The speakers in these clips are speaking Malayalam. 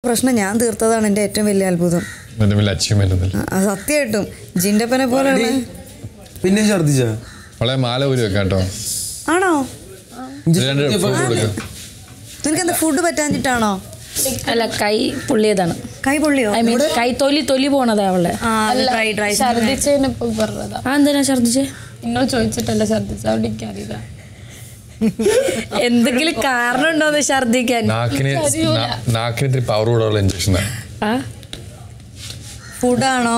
പ്രശ്നം ഞാൻ തീർത്തതാണ് എൻ്റെ ഏറ്റവും വലിയ അത്ഭുതം. സത്യമായിട്ടും ജിൻഡപ്പനെ പോലെയുള്ള. പിന്നെ ഛർദിച്ച മാല ഊരി വെക്കാട്ടോ. ആണോ? നിനക്കെന്താ ഫുഡ് പറ്റാഞ്ഞിട്ടാണോ? അല്ല, കൈ പൊള്ളിയതാണ്. കൈ പൊള്ളിയോ? ഐ മീൻ കൈ തൊലി പോണതാ അവളെ. എന്തിനാ ഛർദിച്ചേ? നിങ്ങൾ ചോദിച്ചിട്ടല്ല ഛർദിച്ച, അവിടെ എനിക്കറിയില്ല. എന്തെങ്കിലും കാരണം ഉണ്ടോന്ന് ഛർദിക്കാൻ? നാക്കിന് പവർ കൂടാനുള്ള ഇഞ്ചക്ഷനാ. ഫുഡാണോ?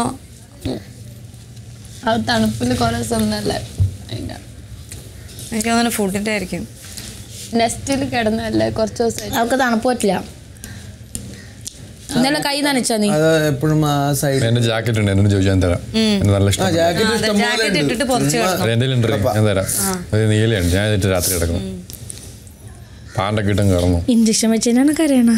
അത് തണുപ്പിൽ കുറെ സമയമല്ലേ. എനിക്ക് തോന്നുന്നു ഫുഡിന്റെ ആയിരിക്കും. നെസ്റ്റിൽ കിടന്നല്ലേ കുറച്ച് ദിവസം. അവൾക്ക് തണുപ്പ് പറ്റില്ല. ഇന്നലെ കൈ നനച്ചാ നീ? എപ്പോഴും ആ സൈഡ്. എന്റെ ജാക്കറ്റ് ഉണ്ട്, എന്നോട് ചോദിച്ചാൽ തരാം. എനിക്ക് നല്ല ഇഷ്ടം. എന്റെ ഞാൻ തരാം. അത് നീലയുണ്ട്, ഞാൻ എന്നിട്ട് രാത്രി കിടക്കണം. പാണ്ടൊക്കെ ഇട്ടും കിടന്നു. ഇഞ്ചക്ഷൻ വെച്ചാണ് കരയണ.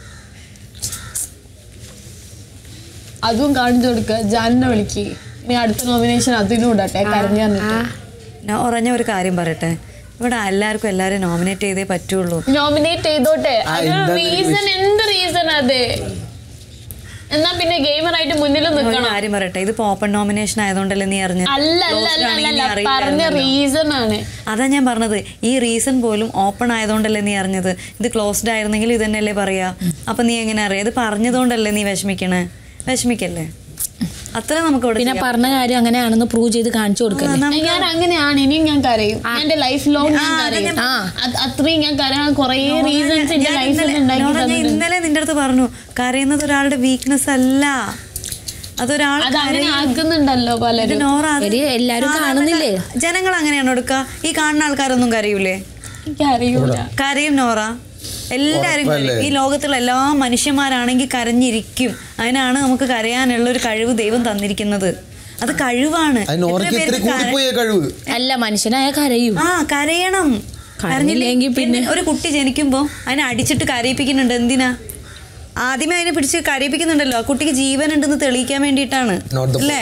അതും കാണിച്ചു കൊടുക്കുക. ജാനിനെ വിളിക്ക്, നീ അടുത്ത നോമിനേഷൻ അതിനും ഇടട്ടെ. കരഞ്ഞു ഞാൻ ഉറഞ്ഞ ഒരു കാര്യം പറയട്ടെ, ഇവിടെ എല്ലാവർക്കും എല്ലാരും നോമിനേറ്റ് ചെയ്തേ പറ്റുള്ളൂ. നോമിനേറ്റ് ചെയ്തോട്ടെ. റീസൺ എന്ത് റീസൺ അത്? എന്നാ പിന്നെ ഗെയിമർ ആയിട്ട് മുന്നിൽ നിൽക്കണം. കാര്യം പറയട്ടെ, ഇതിപ്പോ ഓപ്പൺ നോമിനേഷൻ ആയതുകൊണ്ടല്ലേ നീ അറിഞ്ഞത്? പറഞ്ഞ റീസൺ ആണ്. അതാ ഞാൻ പറഞ്ഞത്, ഈ റീസൺ പോലും ഓപ്പൺ ആയതുകൊണ്ടല്ലേ നീ അറിഞ്ഞത്. ഇത് ക്ലോസ്ഡ് ആയിരുന്നെങ്കിൽ ഇത് തന്നെയല്ലേ പറയാ. അപ്പൊ നീ എങ്ങനെ അറിയാം? ഇത് പറഞ്ഞതുകൊണ്ടല്ലേ നീ വിഷമിക്കല്ലേ? അത്ര നമുക്ക് പിന്നെ പറഞ്ഞ കാര്യം അങ്ങനെയാണെന്ന് പ്രൂവ് ചെയ്ത് കാണിച്ചു കൊടുക്കല്ലേ. ഞാൻ അങ്ങനെയാണ്, ഇനിയും ഞാൻ കരയും. എന്റെ ലൈഫ് ലോങ് അത്രയും ഞാൻ കരയാൻ കുറേ റീസൺസ് എന്റെ ലൈഫിൽ ഉണ്ടാക്കി. ഇന്നലെ നിന്റെ അടുത്ത് പറഞ്ഞു, കരയുന്നത് ഒരാളുടെ വീക്ക്നെസ് അല്ല, അതങ്ങനെ ആക്കുന്നുണ്ടല്ലോ പലരും. എല്ലാരും കാണുന്നില്ലേ? ജനങ്ങൾ അങ്ങനെയാണ് എടുക്കുക. ഈ കാണുന്ന ആൾക്കാരൊന്നും കരയൂലേ? കരയും നോറ. എല്ലാരും ഈ ലോകത്തുള്ള എല്ലാ മനുഷ്യന്മാരാണെങ്കിൽ കരഞ്ഞിരിക്കും. അതിനാണ് നമുക്ക് കരയാനുള്ള ഒരു കഴിവ് ദൈവം തന്നിരിക്കുന്നത്. അത് കഴിവാണ്. അല്ല, മനുഷ്യനായ കരയും. കരയണം. കരഞ്ഞില്ലെങ്കിൽ പിന്നെ ഒരു കുട്ടി ജനിക്കുമ്പോ അതിനെ അടിച്ചിട്ട് കരയിപ്പിക്കുന്നുണ്ട്. എന്തിനാ? ആദ്യമേ അതിനെ പിടിച്ച് കരയിപ്പിക്കുന്നുണ്ടല്ലോ, ആ കുട്ടിക്ക് ജീവൻ ഉണ്ടെന്ന് തെളിയിക്കാൻ വേണ്ടിയിട്ടാണ് അല്ലേ?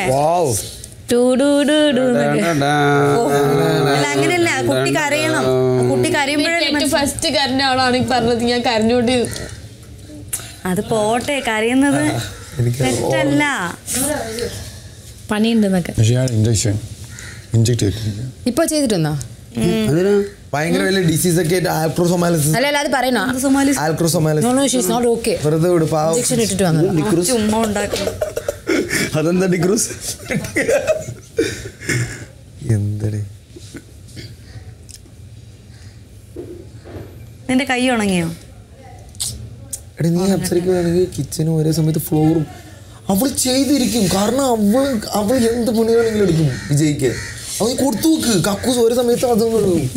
അങ്ങനെയല്ല, കുട്ടി കരയണം. കുട്ടി കരയുമ്പോഴേ ഫസ്റ്റ് കരഞ്ഞ ആളാണ് ഈ പറഞ്ഞത്. ഞാൻ കരഞ്ഞോണ്ട് അത് പോട്ടെ, കരയുന്നത് തെറ്റല്ല. പണിയുണ്ടെന്നൊക്കെ ഇപ്പൊ ചെയ്തിട്ടുണ്ടോ? ഭയങ്കര വലിയ ഡിസീസ് ഒക്കെ ആൽക്രോസൊമാലിസിസ്. അല്ല അത് പറയണോ? അതെന്താ ഡിക്രൂസ്? എന്തേ നിന്റെ കൈ ഉണങ്ങിയോ? എടി നീ അപ്സരയ്ക്ക് വേണമെങ്കിൽ കിച്ചനും ഒരേ സമയത്ത് ഫ്ലോറും അവൾ ചെയ്തിരിക്കും. കാരണം അവൾ എന്ത് പണിയാണെങ്കിലും എടുക്കും വിജയിക്ക്. അവൻ കൊടുത്തു നോക്ക്. കക്കൂസ് ഒരേ സമയത്ത് അതും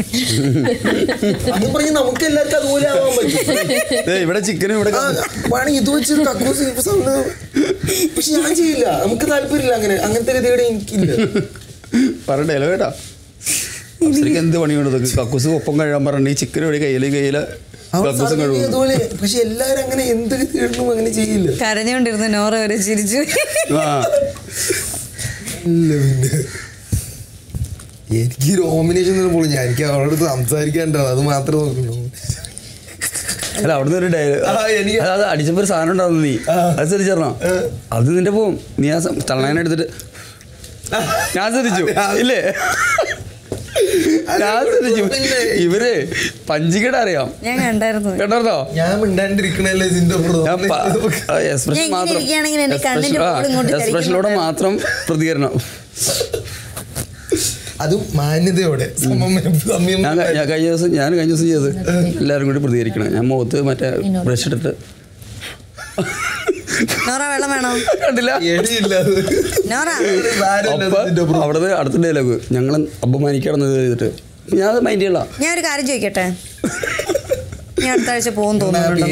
അതും പറഞ്ഞ് നമുക്ക് എല്ലാവർക്കും അതുപോലെ ആവാൻ പറ്റും. ഇവിടെ ചിക്കനും ഇവിടെ വേണമെങ്കിൽ ഇത് വെച്ചൊരു കക്കൂസ്. പക്ഷെ ഞാൻ ചെയ്യില്ല, നമുക്ക് താല്പര്യമില്ല. അങ്ങനത്തെ രീതിയുടെ എനിക്കില്ല. പറഞ്ഞല്ലോ കേട്ടാ, എന്ത് പണിയുണ്ട്? കക്കൂസ് ഒപ്പം കഴിയാൻ പറഞ്ഞ ഈ ചിക്കനും ഇവിടെ കയ്യില് കക്കൂസും അതുപോലെ. പക്ഷെ എല്ലാവരും അങ്ങനെ എന്ത് ഇടണം അങ്ങനെ ചെയ്യില്ല. കരഞ്ഞോണ്ടിരുന്ന നോറ വരെ ചിരിച്ചു. എനിക്ക് നോമിനേഷൻ പോലും ഞാൻ എനിക്ക് അവളുടെ അടുത്ത് സംസാരിക്കാനുണ്ടാവും, അത് മാത്രമേ നോക്കുള്ളൂ. അല്ല, അവിടുന്ന് ഒരു ഡയലോഗ് അത് അടിച്ചപ്പോ ഒരു സാധനം ഉണ്ടാവുന്നു. നീ അത് ശ്രദ്ധിച്ചോ? അത് നിന്റെ പോവും. നീ ആ തള്ളനെ എടുത്തിട്ട് ഞാൻ ശ്രദ്ധിച്ചു ഇല്ലേ? ഞാൻ ശ്രദ്ധിച്ചു. ഇവര് പഞ്ചികട അറിയാം. ഞാൻ കണ്ടായിരുന്നോ? ഞാൻ മിണ്ടാണ്ടിരിക്കണല്ലേ എക്സ്പ്രഷനിലൂടെ മാത്രം പ്രതികരണം. അതും മാന്യതയോടെ. ഞാൻ കഴിഞ്ഞ ദിവസം ചെയ്ത് എല്ലാവരും കൂടി പ്രതികരിക്കണം. ഞാൻ മുഖത്ത് മറ്റേ ബ്രഷ് എടുത്തിട്ട് വെള്ളം വേണോ? കണ്ടില്ല. അവിടുന്ന് അടുത്ത ഡയലോഗ് ഞങ്ങൾ അപമാനിക്കാണെന്ന് ചെയ്തിട്ട് ഞാൻ അത് മൈൻഡ് ചെയ്യല. ഞാൻ ഒരു കാര്യം ചോദിക്കട്ടെ, ഞാൻ അടുത്ത ആഴ്ച പോകും തോന്നുന്നുണ്ടോ?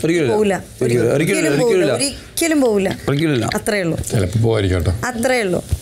ഒരിക്കലും പോവില്ല. അത്രേ ഉള്ളൂ. ചിലപ്പോൾ പോവായിരിക്കും. അത്രേ ഉള്ളൂ.